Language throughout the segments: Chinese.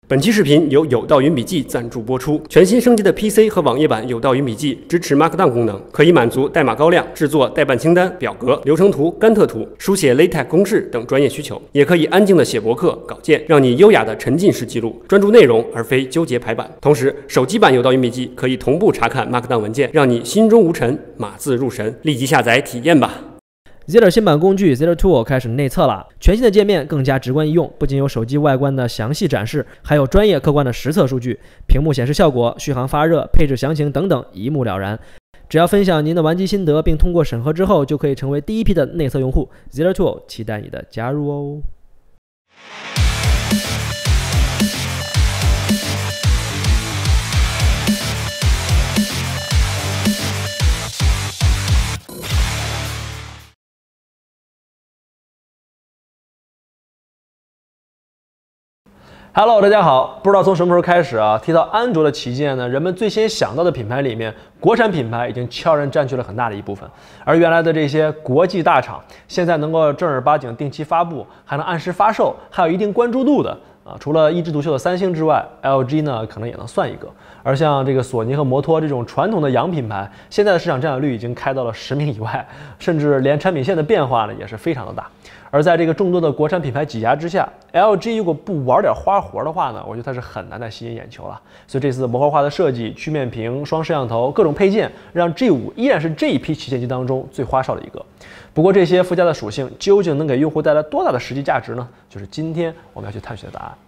本期视频由有道云笔记赞助播出。全新升级的 PC 和网页版有道云笔记支持 Markdown 功能，可以满足代码高亮、制作代办清单、表格、流程图、甘特图、书写 LaTeX 公式等专业需求，也可以安静的写博客、稿件，让你优雅的沉浸式记录，专注内容而非纠结排版。同时，手机版有道云笔记可以同步查看 Markdown 文件，让你心中无尘，码字入神。立即下载体验吧。 Ziller 新版工具 Ziller Tool 开始内测了，全新的界面更加直观易用，不仅有手机外观的详细展示，还有专业客观的实测数据，屏幕显示效果、续航发热、配置详情等等一目了然。只要分享您的玩机心得并通过审核之后，就可以成为第一批的内测用户。Ziller Tool 期待你的加入哦。Hello， 大家好。不知道从什么时候开始啊，提到安卓的旗舰呢，人们最先想到的品牌里面，国产品牌已经悄然占据了很大的一部分。而原来的这些国际大厂，现在能够正儿八经定期发布，还能按时发售，还有一定关注度的除了一枝独秀的三星之外 ，LG 呢可能也能算一个。而像这个索尼和摩托这种传统的洋品牌，现在的市场占有率已经开到了10名以外，甚至连产品线的变化呢也是非常的大。而在这个众多的国产品牌挤压之下 ，LG 如果不玩点花活的话呢，我觉得它是很难再吸引眼球了。所以这次模块化的设计、曲面屏、双摄像头、各种配件，让 G5 依然是这一批旗舰机当中最花哨的一个。不过这些附加的属性究竟能给用户带来多大的实际价值呢？就是今天我们要去探寻的答案。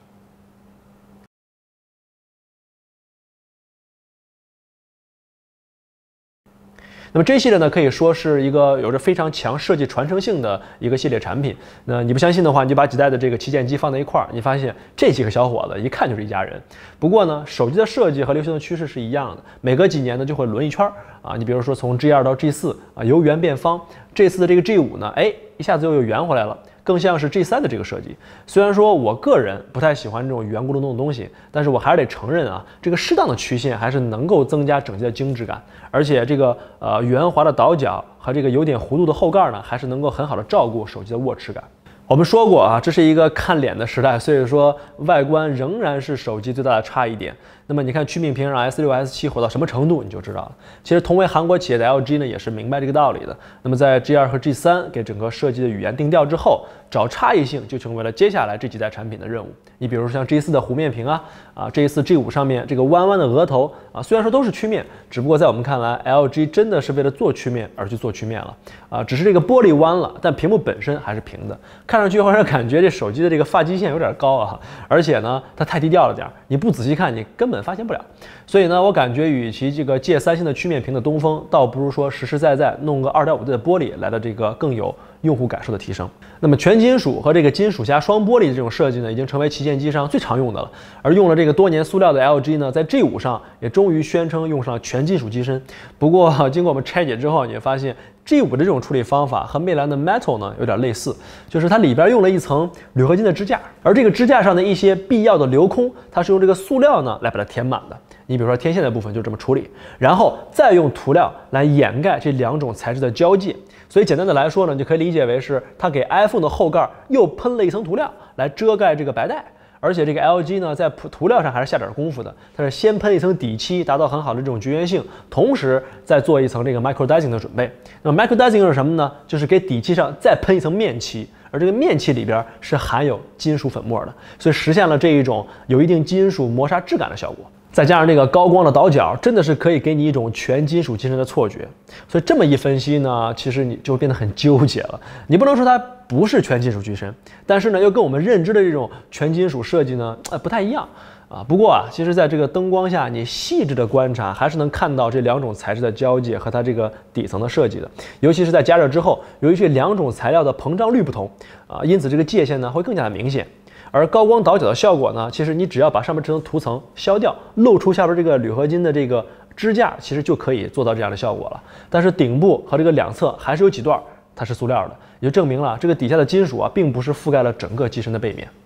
那么这一系列呢，可以说是一个有着非常强设计传承性的一个系列产品。那你不相信的话，你就把几代的这个旗舰机放在一块儿，你发现这几个小伙子一看就是一家人。不过呢，手机的设计和流行的趋势是一样的，每隔几年呢就会轮一圈啊。你比如说从 G2 到 G4 啊，由圆变方。这次的这个 G5 呢，一下子又圆回来了。更像是 G3 的这个设计，虽然说我个人不太喜欢这种圆咕隆咚的东西，但是我还是得承认啊，这个适当的曲线还是能够增加整机的精致感，而且这个圆滑的倒角和这个有点弧度的后盖呢，还是能够很好的照顾手机的握持感。我们说过啊，这是一个看脸的时代，所以说外观仍然是手机最大的差异点。那么你看曲面屏让 S6、S7 火到什么程度，你就知道了。其实同为韩国企业的 LG 呢，也是明白这个道理的。那么在 G2 和 G3 给整个设计的语言定调之后，找差异性就成为了接下来这几代产品的任务。你比如说像 G4 的弧面屏这一次 G5 上面这个弯弯的额头虽然说都是曲面，只不过在我们看来 LG 真的是为了做曲面而去做曲面了只是这个玻璃弯了，但屏幕本身还是平的，看上去会让感觉这手机的这个发际线有点高而且呢它太低调了点，你不仔细看你根本发现不了。所以呢，我感觉与其这个借三星的曲面屏的东风，倒不如说实实在在弄个 2.5D 的玻璃来的这个更有用户感受的提升。那么全金属和这个金属加双玻璃的这种设计呢，已经成为旗舰机上最常用的了。而用了这个多年塑料的 LG 呢，在 G5 上也终于宣称用上了全金属机身。不过经过我们拆解之后，你会发现 G5 的这种处理方法和魅蓝的 Metal 呢有点类似，就是它里边用了一层铝合金的支架，而这个支架上的一些必要的留空，它是用这个塑料呢来把它填满的。你比如说天线的部分就这么处理，然后再用涂料来掩盖这两种材质的交界。所以简单的来说呢，就可以理解为是它给 iPhone 的后盖又喷了一层涂料来遮盖这个白带。而且这个 LG 呢，在涂料上还是下点功夫的，它是先喷一层底漆，达到很好的这种绝缘性，同时再做一层这个 microdicing 的准备。那么 microdicing 是什么呢？就是给底漆上再喷一层面漆，而这个面漆里边是含有金属粉末的，所以实现了这一种有一定金属磨砂质感的效果。再加上这个高光的倒角，真的是可以给你一种全金属机身的错觉。所以这么一分析呢，其实你就变得很纠结了。你不能说它不是全金属机身，但是呢，又跟我们认知的这种全金属设计呢，不太一样不过其实在这个灯光下，你细致的观察，还是能看到这两种材质的交界和它这个底层的设计的。尤其是在加热之后，由于这两种材料的膨胀率不同因此这个界限呢会更加的明显。而高光倒角的效果呢，其实你只要把上面这层涂层削掉，露出下边这个铝合金的这个支架，其实就可以做到这样的效果了。但是顶部和这个两侧还是有几段它是塑料的，也就证明了这个底下的金属并不是覆盖了整个机身的背面。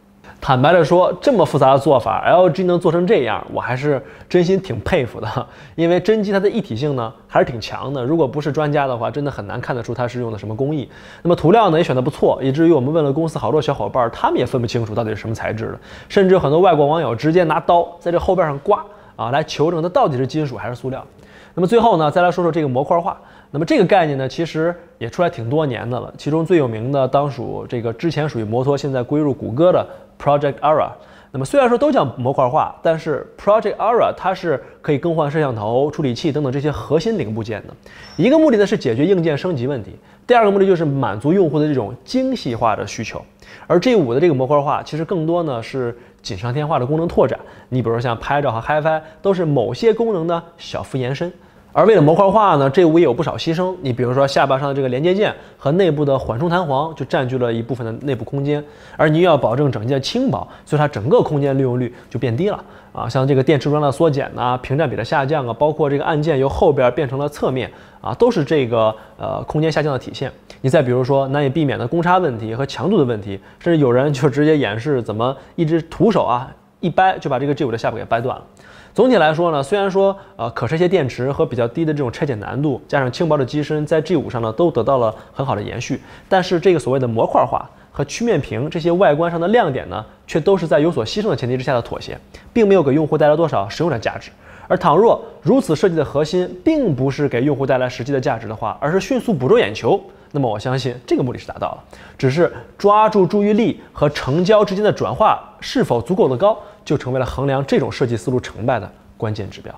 坦白的说，这么复杂的做法 ，LG 能做成这样，我还是真心挺佩服的。因为真机它的一体性呢还是挺强的，如果不是专家的话，真的很难看得出它是用的什么工艺。那么涂料呢也选得不错，以至于我们问了公司好多小伙伴，他们也分不清楚到底是什么材质的，甚至有很多外国网友直接拿刀在这后边上刮啊，来求证它到底是金属还是塑料。那么最后呢，再来说说这个模块化。那么这个概念呢，其实也出来挺多年的了。其中最有名的当属这个之前属于摩托，现在归入谷歌的 Project Ara。那么虽然说都叫模块化，但是 Project Ara 它是可以更换摄像头、处理器等等这些核心零部件的。一个目的呢是解决硬件升级问题，第二个目的就是满足用户的这种精细化的需求。而 G5的这个模块化其实更多呢是锦上添花的功能拓展。你比如说像拍照和 HiFi 都是某些功能的小幅延伸。而为了模块化呢，这5也有不少牺牲。你比如说下巴上的这个连接件和内部的缓冲弹簧就占据了一部分的内部空间，而你又要保证整件轻薄，所以它整个空间利用率就变低了啊。像这个电池容量的缩减呐，屏占比的下降啊，包括这个按键由后边变成了侧面啊，都是这个空间下降的体现。你再比如说难以避免的公差问题和强度的问题，甚至有人就直接演示怎么一只徒手啊一掰就把这个 G5的下巴给掰断了。总体来说呢，虽然说可拆卸电池和比较低的这种拆解难度，加上轻薄的机身，在 G5 上呢都得到了很好的延续，但是这个所谓的模块化和曲面屏这些外观上的亮点呢，却都是在有所牺牲的前提之下的妥协，并没有给用户带来多少实用的价值。而倘若如此设计的核心并不是给用户带来实际的价值的话，而是迅速捕捉眼球，那么我相信这个目的是达到了，只是抓住注意力和成交之间的转化是否足够的高，就成为了衡量这种设计思路成败的关键指标。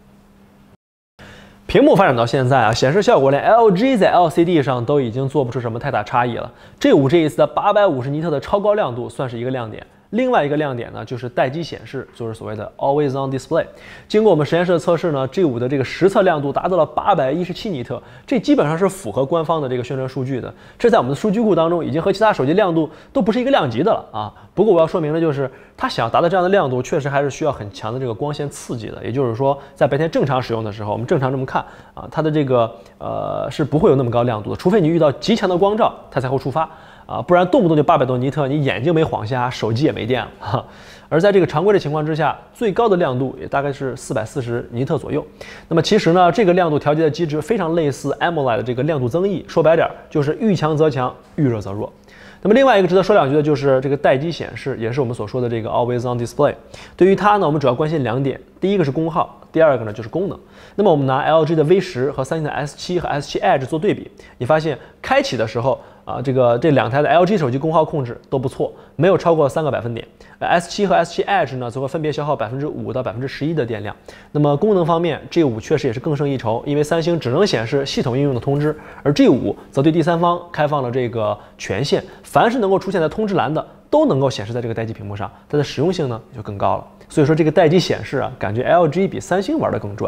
屏幕发展到现在啊，显示效果连 LG 在 LCD 上都已经做不出什么太大差异了。G5这一次的850尼特的超高亮度算是一个亮点。另外一个亮点呢，就是待机显示，就是所谓的 Always On Display。经过我们实验室的测试呢 ，G5的这个实测亮度达到了817尼特，这基本上是符合官方的这个宣传数据的。这在我们的数据库当中，已经和其他手机亮度都不是一个量级的了啊。不过我要说明的就是，它想要达到这样的亮度，确实还是需要很强的这个光线刺激的。也就是说，在白天正常使用的时候，我们正常这么看啊，它的这个是不会有那么高亮度的，除非你遇到极强的光照，它才会触发。啊，不然动不动就800多尼特，你眼睛没晃瞎，手机也没电了哈。而在这个常规的情况之下，最高的亮度也大概是440尼特左右。那么其实呢，这个亮度调节的机制非常类似 AMOLED 的这个亮度增益，说白点就是遇强则强，遇弱则弱。那么另外一个值得说两句的就是这个待机显示，也是我们所说的这个 Always On Display。对于它呢，我们主要关心2点，第一个是功耗，第二个呢就是功能。那么我们拿 LG 的 V10和三星的 S7 和 S7 Edge 做对比，你发现开启的时候啊，这两台的 LG 手机功耗控制都不错，没有超过3个百分点。S7 和 S7 Edge 呢，则会分别消耗5%到11%的电量。那么功能方面 ，G5 确实也是更胜一筹，因为三星只能显示系统应用的通知，而 G5 则对第三方开放了这个权限，凡是能够出现在通知栏的，都能够显示在这个待机屏幕上，它的实用性呢就更高了。所以说这个待机显示啊，感觉 LG 比三星玩得更转。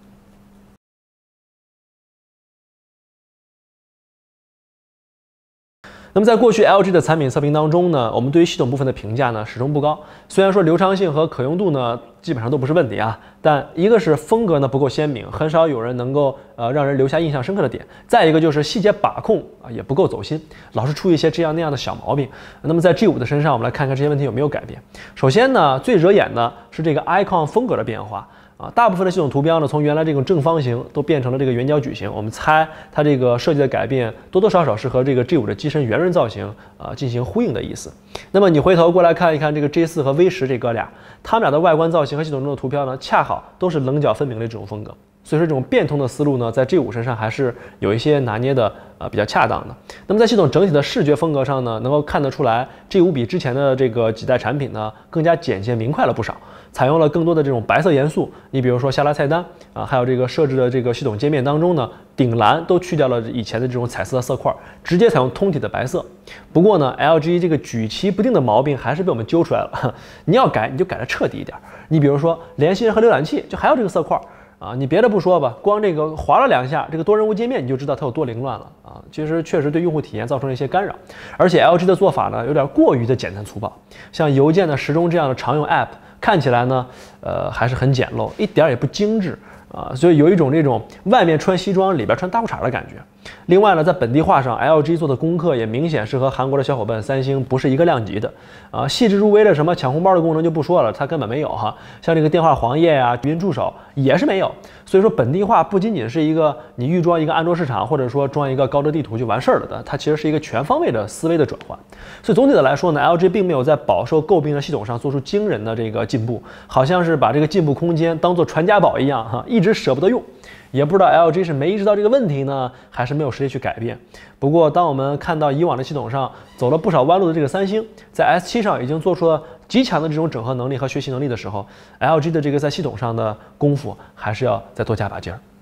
那么在过去 LG 的产品测评当中呢，我们对于系统部分的评价呢始终不高。虽然说流畅性和可用度呢基本上都不是问题啊，但一个是风格呢不够鲜明，很少有人能够让人留下印象深刻的点；再一个就是细节把控啊也不够走心，老是出一些这样那样的小毛病。那么在 G5 的身上，我们来看看这些问题有没有改变。首先呢，最惹眼的是这个 icon 风格的变化。大部分的系统图标呢，从原来这种正方形都变成了这个圆角矩形。我们猜它这个设计的改变多多少少是和这个 G5 的机身圆润造型进行呼应的意思。那么你回头过来看一看这个 J4 和 V10 这哥俩，他们俩的外观造型和系统中的图标呢，恰好都是棱角分明的这种风格。所以说这种变通的思路呢，在 G5 身上还是有一些拿捏的比较恰当的。那么在系统整体的视觉风格上呢，能够看得出来 G5 比之前的这个几代产品呢更加简洁明快了不少。采用了更多的这种白色元素，你比如说下拉菜单啊，还有这个设置的这个系统界面当中呢，顶栏都去掉了以前的这种彩色的色块，直接采用通体的白色。不过呢 ，LG 这个举棋不定的毛病还是被我们揪出来了。你要改，你就改得彻底一点。你比如说联系人和浏览器就还有这个色块啊，你别的不说吧，光这个划了2下，这个多人物界面你就知道它有多凌乱了啊。其实确实对用户体验造成了一些干扰，而且 LG 的做法呢有点过于的简单粗暴，像邮件的时钟这样的常用 App。看起来呢，还是很简陋，一点也不精致啊，所以有一种这种外面穿西装里边穿大裤衩的感觉。 另外呢，在本地化上 ，LG 做的功课也明显是和韩国的小伙伴三星不是一个量级的细致入微的什么抢红包的功能就不说了，它根本没有哈。像这个电话黄页啊、语音助手也是没有。所以说，本地化不仅仅是一个你预装一个安卓市场，或者说装一个高德地图就完事儿了的，它其实是一个全方位的思维的转换。所以总体的来说呢 ，LG 并没有在饱受诟病的系统上做出惊人的这个进步，好像是把这个进步空间当做传家宝一样哈，一直舍不得用。也不知道 LG 是没意识到这个问题呢，还是没有实力去改变。不过，当我们看到以往的系统上走了不少弯路的这个三星，在 S7 上已经做出了极强的这种整合能力和学习能力的时候 ，LG 的这个在系统上的功夫还是要再多加把劲儿。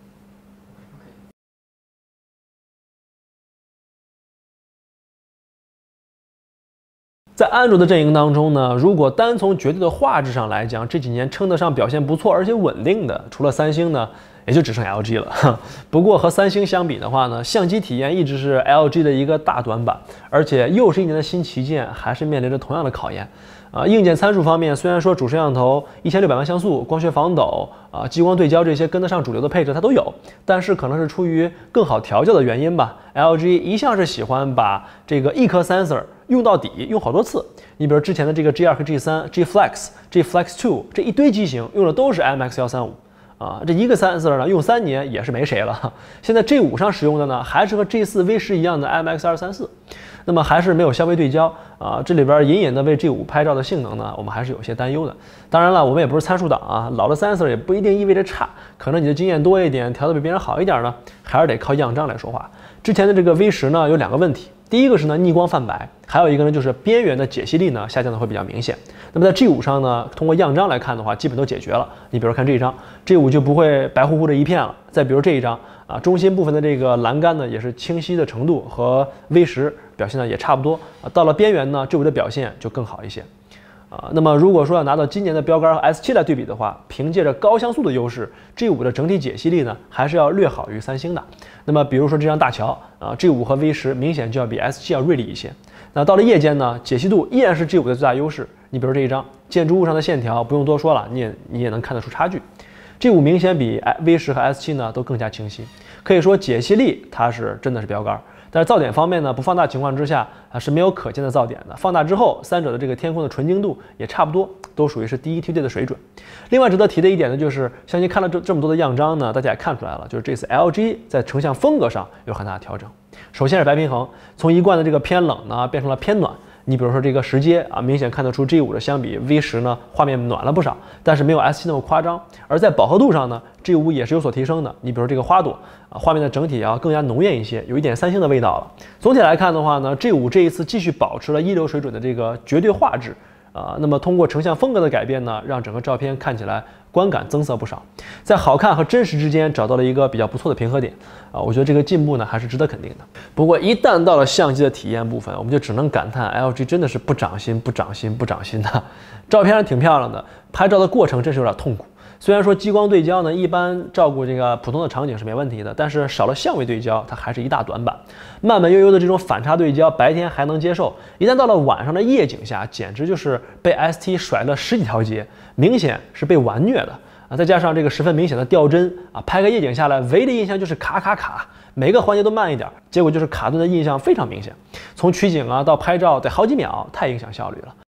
在安卓的阵营当中呢，如果单从绝对的画质上来讲，这几年称得上表现不错而且稳定的，除了三星呢，也就只剩 LG 了。不过和三星相比的话呢，相机体验一直是 LG 的一个大短板，而且又是一年的新旗舰，还是面临着同样的考验。硬件参数方面，虽然说主摄像头1600万像素、光学防抖激光对焦这些跟得上主流的配置它都有，但是可能是出于更好调教的原因吧 ，LG 一向是喜欢把这个一颗 sensor 用到底，用好多次。你比如之前的这个 G2 和 G3、G Flex、G Flex 2这一堆机型用的都是 IMX135。这一个sensor呢用3年也是没谁了。现在 G5 上使用的呢还是和 G4 V10一样的 IMX234，那么还是没有相位对焦这里边隐隐的为 G5 拍照的性能呢，我们还是有些担忧的。当然了，我们也不是参数党啊，老的 sensor 也不一定意味着差，可能你的经验多一点，调得比别人好一点呢，还是得靠样张来说话。之前的这个 V10呢有2个问题。第一个是呢逆光泛白，还有一个呢就是边缘的解析力呢下降的会比较明显。那么在 G5 上呢，通过样张来看的话，基本都解决了。你比如看这一张 ，G5 就不会白乎乎的一片了。再比如这一张中心部分的这个栏杆呢也是清晰的程度和 V10表现呢也差不多。到了边缘呢，G5的表现就更好一些。那么如果说要拿到今年的标杆和 S7 来对比的话，凭借着高像素的优势 ，G5 的整体解析力呢还是要略好于三星的。那么比如说这张大桥G5 和 V10明显就要比 S7 要锐利一些。那到了夜间呢，解析度依然是 G5 的最大优势。你比如这一张建筑物上的线条不用多说了，你也能看得出差距。G5 明显比 V10 和 S7 呢都更加清晰，可以说解析力它是真的是标杆。但是噪点方面呢，不放大情况之下是没有可见的噪点的。放大之后，三者的这个天空的纯净度也差不多，都属于是第一梯队的水准。另外值得提的一点呢，就是相信看了这么多的样张呢，大家也看出来了，就是这次 LG 在成像风格上有很大的调整。首先是白平衡，从一贯的这个偏冷呢变成了偏暖。你比如说这个时阶明显看得出 G5 的相比 V10呢，画面暖了不少，但是没有 S7 那么夸张。而在饱和度上呢 ，G5 也是有所提升的。你比如这个花朵画面的整体要更加浓艳一些，有一点三星的味道了。总体来看的话呢 ，G5 这一次继续保持了一流水准的这个绝对画质。那么通过成像风格的改变呢，让整个照片看起来观感增色不少，在好看和真实之间找到了一个比较不错的平衡点我觉得这个进步呢还是值得肯定的。不过一旦到了相机的体验部分，我们就只能感叹 LG 真的是不长心的。照片上挺漂亮的，拍照的过程真是有点痛苦。虽然说激光对焦呢，一般照顾这个普通的场景是没问题的，但是少了相位对焦，它还是一大短板。慢慢悠悠的这种反差对焦，白天还能接受，一旦到了晚上的夜景下，简直就是被 ST 甩了10几条街，明显是被玩虐的再加上这个十分明显的掉帧拍个夜景下来，唯一的印象就是卡，每个环节都慢一点，结果就是卡顿的印象非常明显。从取景到拍照得好几秒，太影响效率了。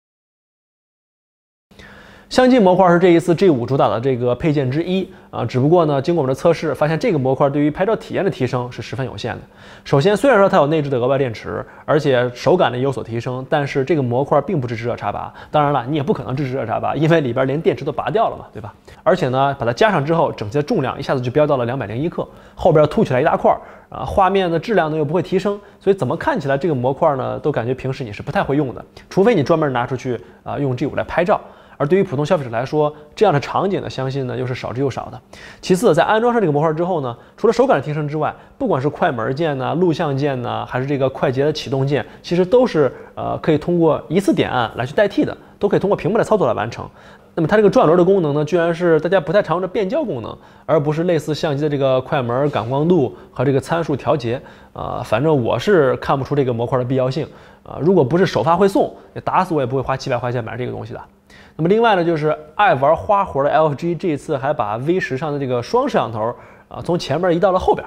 相机模块是这一次 G5 主打的这个配件之一只不过呢，经过我们的测试，发现这个模块对于拍照体验的提升是十分有限的。首先，虽然说它有内置的额外电池，而且手感呢有所提升，但是这个模块并不支持热插拔。当然了，你也不可能支持热插拔，因为里边连电池都拔掉了嘛，对吧？而且呢，把它加上之后，整体的重量一下子就飙到了201克，后边凸起来一大块画面的质量呢又不会提升，所以怎么看起来这个模块呢，都感觉平时你是不太会用的，除非你专门拿出去用 G5 来拍照。而对于普通消费者来说，这样的场景呢，相信呢又是少之又少的。其次，在安装上这个模块之后呢，除了手感的提升之外，不管是快门键呢、录像键呢，还是这个快捷的启动键，其实都是可以通过一次点按来去代替的，都可以通过屏幕来操作来完成。那么它这个转轮的功能呢，居然是大家不太常用的变焦功能，而不是类似相机的这个快门、感光度和这个参数调节。反正我是看不出这个模块的必要性。如果不是首发会送，打死我也不会花700块钱买这个东西的。那么另外呢，就是爱玩花活的 LG 这次还把 V10上的这个双摄像头从前面移到了后边。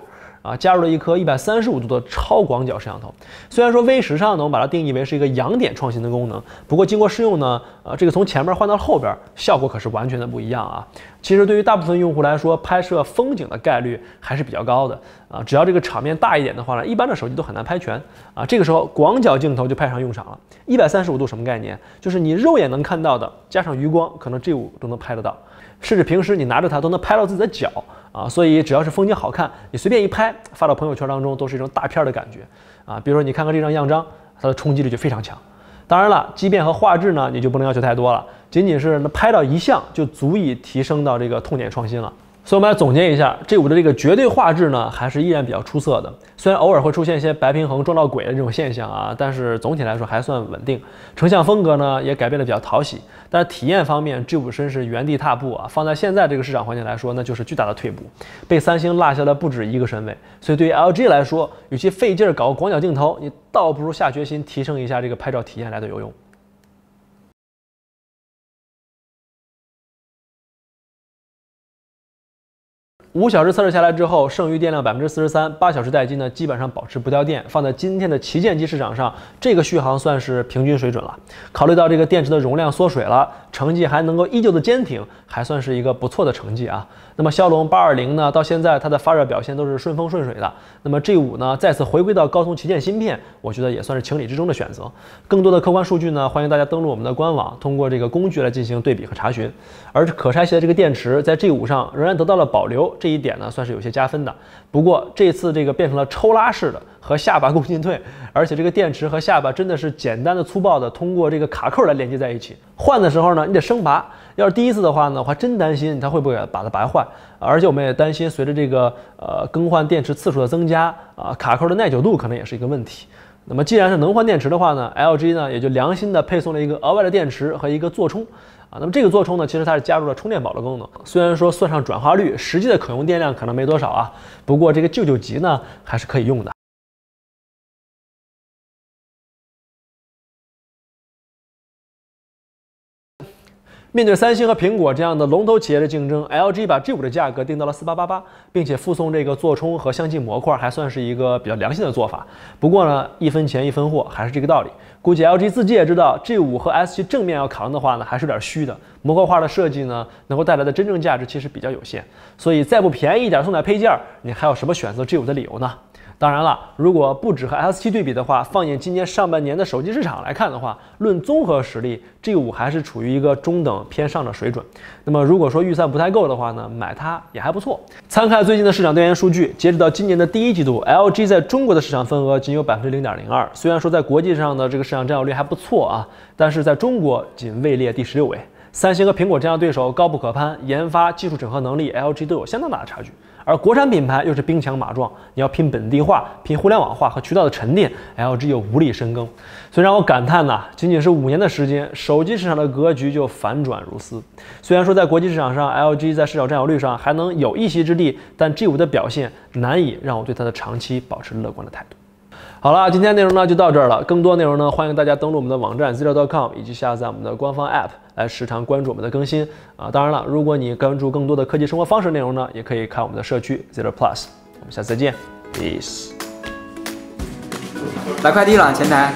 啊，加入了一颗135度的超广角摄像头。虽然说 V10上呢，我们把它定义为是一个仰点创新的功能，不过经过试用呢，这个从前面换到后边，效果可是完全的不一样啊。其实对于大部分用户来说，拍摄风景的概率还是比较高的啊。只要这个场面大一点的话呢，一般的手机都很难拍全啊。这个时候广角镜头就派上用场了。135度什么概念？就是你肉眼能看到的，加上余光，可能G5都能拍得到。甚至平时你拿着它都能拍到自己的脚啊，所以只要是风景好看，你随便一拍，发到朋友圈当中都是一种大片的感觉啊。比如说你看看这张样张，它的冲击力就非常强。当然了，畸变和画质呢，你就不能要求太多了，仅仅是拍到一项就足以提升到这个痛点创新了。所以我们来总结一下，G5的这个绝对画质呢，还是依然比较出色的。虽然偶尔会出现一些白平衡撞到鬼的这种现象啊，但是总体来说还算稳定。成像风格呢也改变得比较讨喜，但是体验方面，G5真是原地踏步啊！放在现在这个市场环境来说，那就是巨大的退步，被三星落下了不止一个身位。所以对于 LG 来说，与其费劲搞个广角镜头，你倒不如下决心提升一下这个拍照体验来的有用。5小时测试下来之后，剩余电量43%，8小时待机呢，基本上保持不掉电。放在今天的旗舰机市场上，这个续航算是平均水准了。考虑到这个电池的容量缩水了，成绩还能够依旧的坚挺，还算是一个不错的成绩啊。那么骁龙820呢，到现在它的发热表现都是顺风顺水的。那么 G5呢，再次回归到高通旗舰芯片，我觉得也算是情理之中的选择。更多的客观数据呢，欢迎大家登录我们的官网，通过这个工具来进行对比和查询。而可拆卸的这个电池在 G5上仍然得到了保留。这一点呢，算是有些加分的。不过这次这个变成了抽拉式的，和下巴共进退，而且这个电池和下巴真的是简单的粗暴的通过这个卡扣来连接在一起。换的时候呢，你得生拔。要是第一次的话呢，我还真担心它会不会把它拔坏。而且我们也担心随着这个更换电池次数的增加啊，卡扣的耐久度可能也是一个问题。那么既然是能换电池的话呢 ，LG 呢也就良心的配送了一个额外的电池和一个座充。那么这个座充呢，其实它是加入了充电宝的功能。虽然说算上转化率，实际的可用电量可能没多少啊，不过这个救救急呢还是可以用的。面对三星和苹果这样的龙头企业的竞争 ，LG 把 G5的价格定到了4888，并且附送这个座充和相机模块，还算是一个比较良心的做法。不过呢，一分钱一分货，还是这个道理。估计 LG 自己也知道 G5 和 S7 正面要扛的话呢，还是有点虚的。模块化的设计呢，能够带来的真正价值其实比较有限。所以再不便宜一点送点配件，你还有什么选择 G5 的理由呢？当然了，如果不只和 S7 对比的话，放眼今年上半年的手机市场来看的话，论综合实力 ，G5 还是处于一个中等偏上的水准。那么如果说预算不太够的话呢，买它也还不错。参看最近的市场调研数据，截止到今年的第一季度 ，LG 在中国的市场份额仅有0.02%。虽然说在国际上的这个市场占有率还不错啊，但是在中国仅位列第16位。三星和苹果这样的对手高不可攀，研发、技术整合能力 ，LG 都有相当大的差距。而国产品牌又是兵强马壮，你要拼本地化、拼互联网化和渠道的沉淀 ，LG 又无力深耕。所以让我感叹呐，仅仅是5年的时间，手机市场的格局就反转如斯。虽然说在国际市场上 ，LG 在市场占有率上还能有一席之地，但 G5的表现难以让我对它的长期保持乐观的态度。好了，今天内容呢就到这儿了。更多内容呢，欢迎大家登录我们的网站 zero.com 以及下载我们的官方 App 来时常关注我们的更新啊。当然了，如果你关注更多的科技生活方式内容呢，也可以看我们的社区 Zero Plus。我们下次再见 ，peace。 来快递了，前台。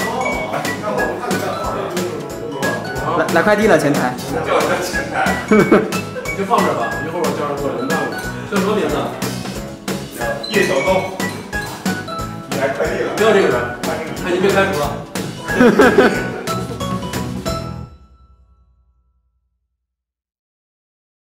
来快递了，前台。 叫人家前台。 你就放这吧，一会儿我叫人过来轮到你。叫什么名字？ 叶晓东。你来快递了。 没有这个人，他已经被开除了。